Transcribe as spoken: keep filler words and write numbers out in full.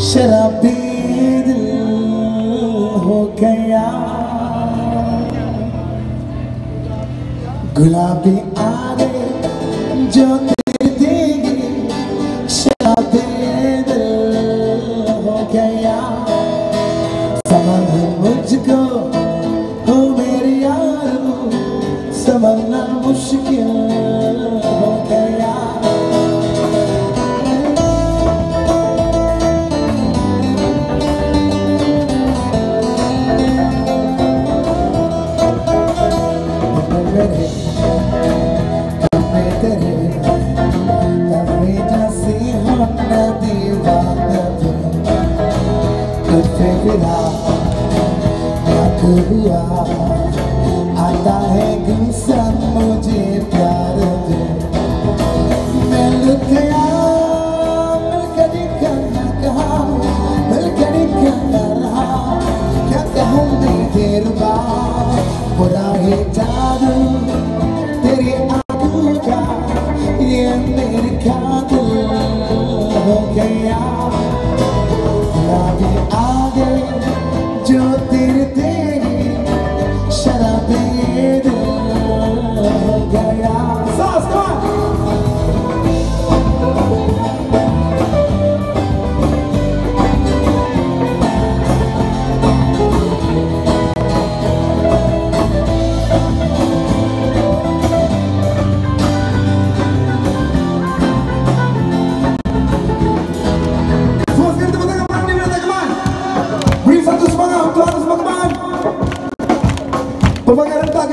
शराबी दिल हो गया, गुलाबी आगे जो तेरे देगी, शराबी दिल हो गया। समझ मुझको हो मेरी यारो, समझना मुश्किल हो गया। हुआ आता है गुस्सा मुझे प्यार दे, मैं लुट गया मिलकर करना कहा, मिलकर करना रहा, क्या कहूँ मैं देर बाद बुरा है जादू तेरी आंखों का, ये मेरे कातिल हो गया। गुलाबी आगे जो तेरे तेरी शराबी दिल हो गया। सास Pembangunan